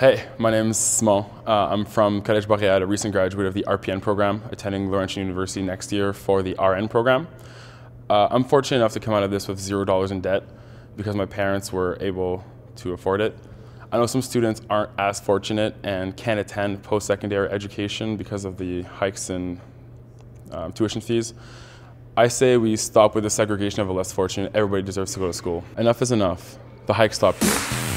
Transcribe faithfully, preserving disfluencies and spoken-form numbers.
Hey, my name is Smo. Uh, I'm from Collège Boréal, a recent graduate of the R P N program, attending Laurentian University next year for the R N program. Uh, I'm fortunate enough to come out of this with zero dollars in debt because my parents were able to afford it. I know some students aren't as fortunate and can't attend post-secondary education because of the hikes in um, tuition fees. I say we stop with the segregation of the less fortunate. Everybody deserves to go to school. Enough is enough. The hike stopped here.